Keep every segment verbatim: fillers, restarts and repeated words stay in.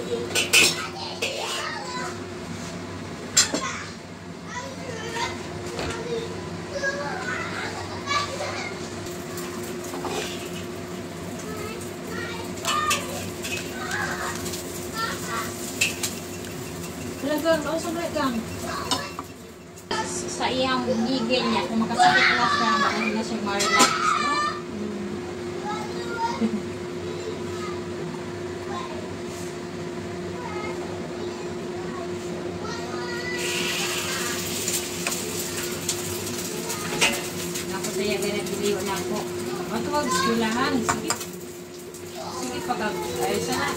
Talagang, no, sabay kang. Sa iyang gigil niya, kung makasakit na siya, makasakit na siya ma-relax, no? Ako sa iya, ganyan, biliw na ako. Ito wag skulahan, sige. Sige pa ka, ayos na.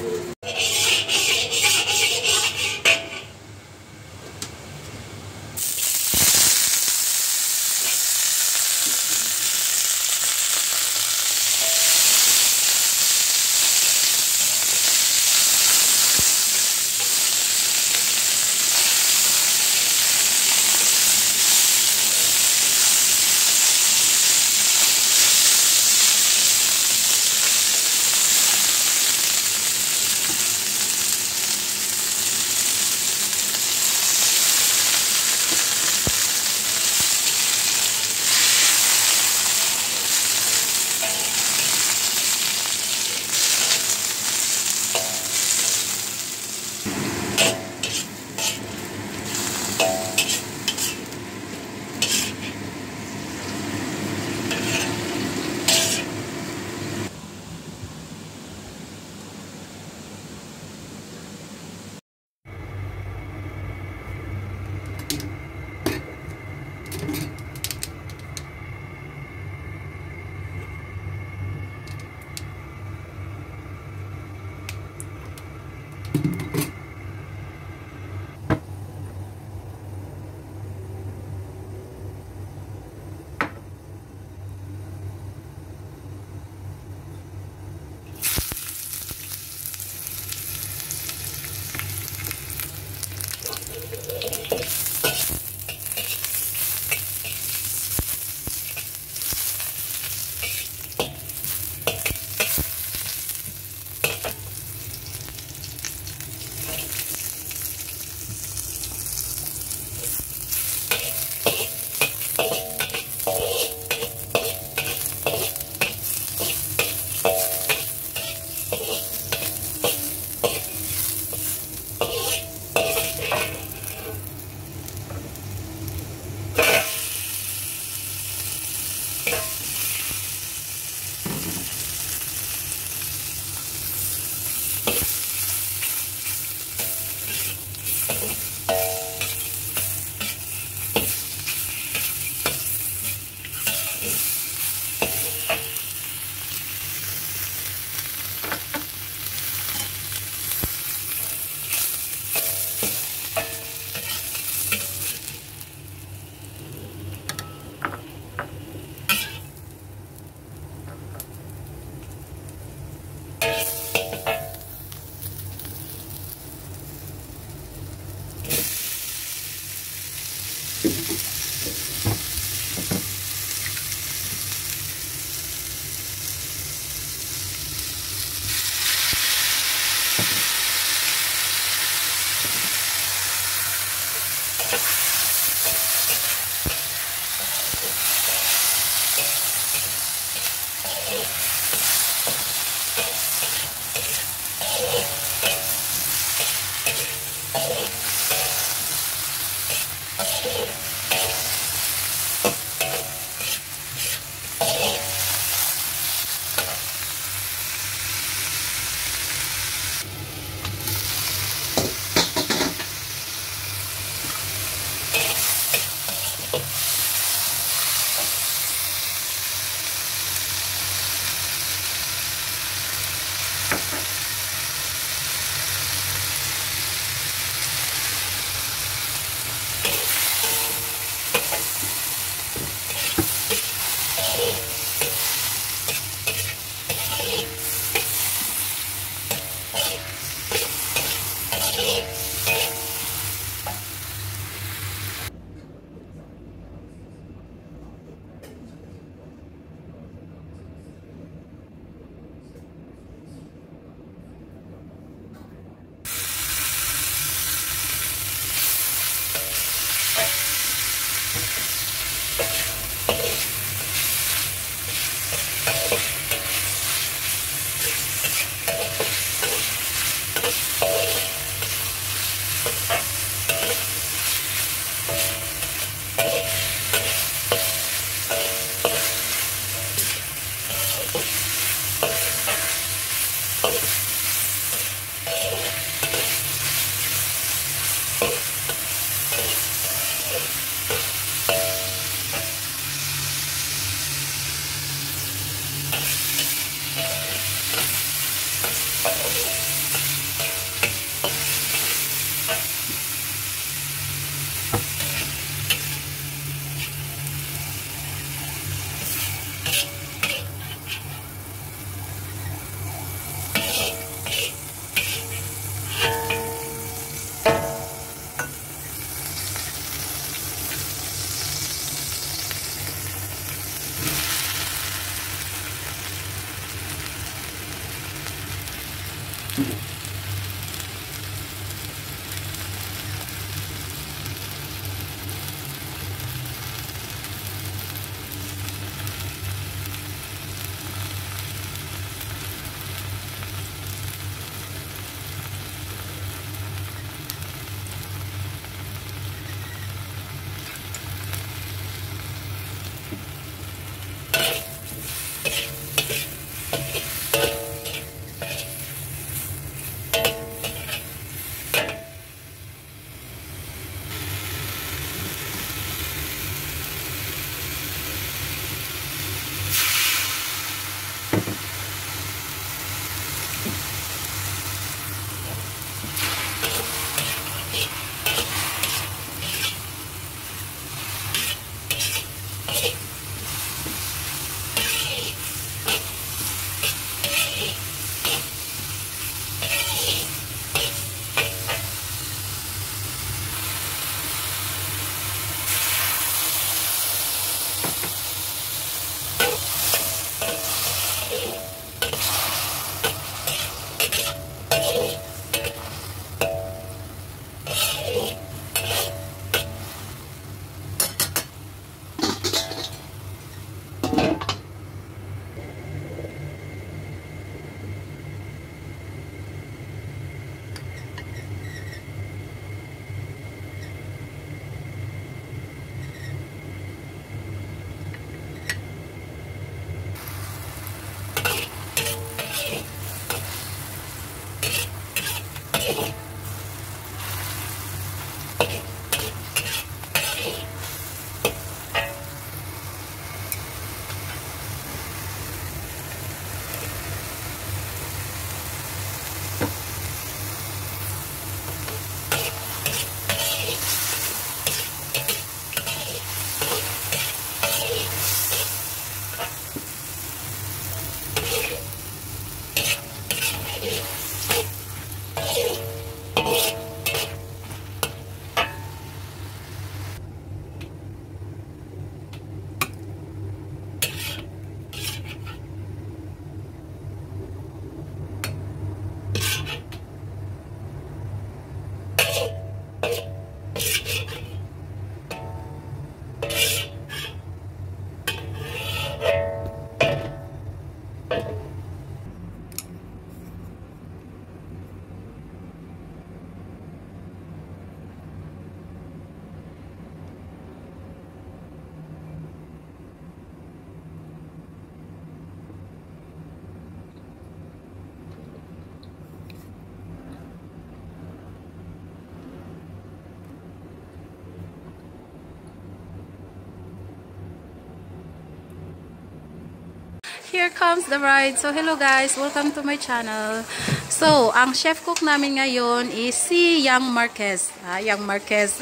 Here comes the bride. So, hello guys. Welcome to my channel. So, ang chef cook namin ngayon is si Yang Marquez. Ah, Yang Marquez.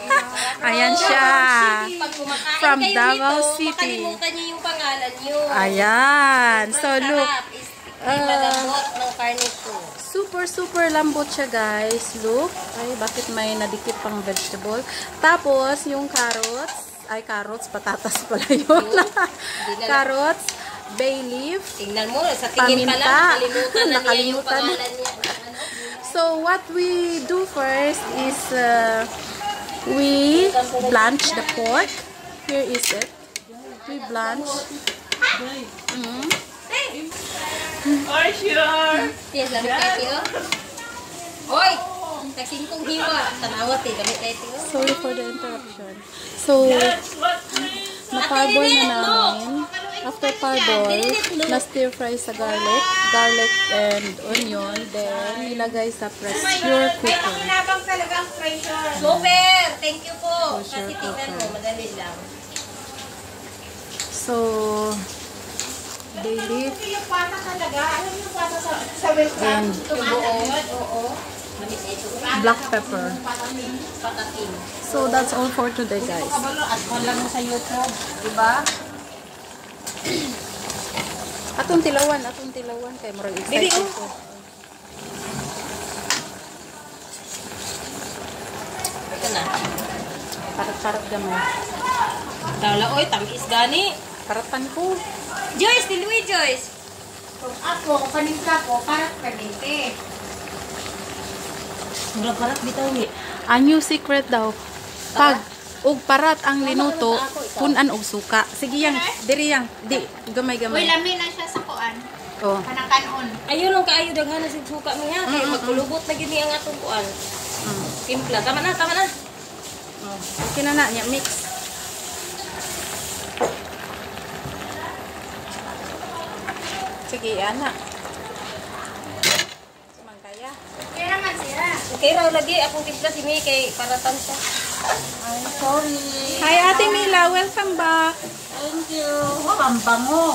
Ayan siya. From Davao City. Makalimutan niyo yung pangalan niyo. Ayan. So, look. Malambot ng karne ko. Super, super lambot siya guys. Look. Ay, bakit may nadikit pang vegetable? Tapos, yung carrots. Ay, carrots. Patatas pala yun. Carrots. Bay leaf, tingnan mo, sa tingin pa lang, nakalimutan na niya yung pangalan niya. So, what we do first is uh, we blanch the pork. Here is it. We blanch. Mm. Are sure? Yes, lamit kayo, Tio. Hoy! Taksing kong hiwa. Tanawat eh, lamit kayo, Tio. Sorry for the interruption. So, naparboil na namin. After parboil, na stir fry sa garlic, garlic and onion, then nilagay sa pressure cooker. Super! Thank you po. Pressure Kasi tingnan mo, cooker. madali lang. So, bay leaf Yung pata talaga. Alam yung pata sa, sa western. and Oo. Manis ito. black pepper. Patatin. So, that's all for today, guys. Kabalo, at lang mo sa YouTube. Diba? Atong tilawan, atong tilawan. Kaya marang Bibi, excited oh. ko. Ito na. Parat-parat gamay. Tawala, oy, tamis gani. Paratan ko. Joyce, Diluwi, Joyce. Kung ako, panimpa ko, parang kalite. Mura parat bitaw ni. A new secret daw. Pag ug parat ang linuto, punan og suka. Sige yang, diri yang, di gamay-gamay. Uy, lamin na siya sa kuan. Oh. Panakanon. Ayun ang kaayo daghan na sig suka mi ha. Kay magkulubot na gini ang atong kuan. Mm. Timpla, tama na, tama na. Oh. Okay na na, nya mix. Sige, ana. Sumangkaya. Kaya naman sila. Okay raw lagi akong timpla si May kay paratan siya. I'm sorry. Hi, Ate Mila. Welcome back. Thank you. Oh, ang bango.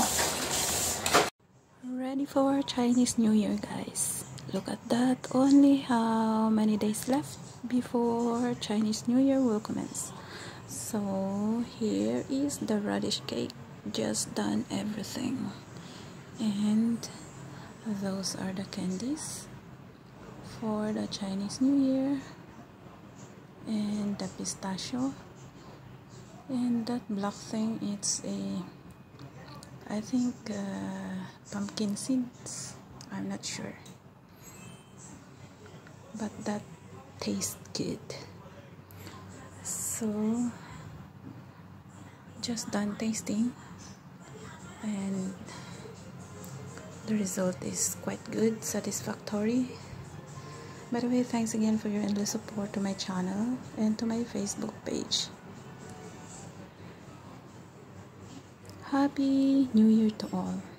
Ready for our Chinese New Year, guys. Look at that. Only how many days left before Chinese New Year will commence. So, here is the radish cake. Just done everything. And those are the candies for the Chinese New Year. And the pistachio. And that black thing, it's a, I think, uh, pumpkin seeds. I'm not sure. But that tastes good. So, just done tasting. And the result is quite good, satisfactory. By the way, thanks again for your endless support to my channel and to my Facebook page. Happy New Year to all.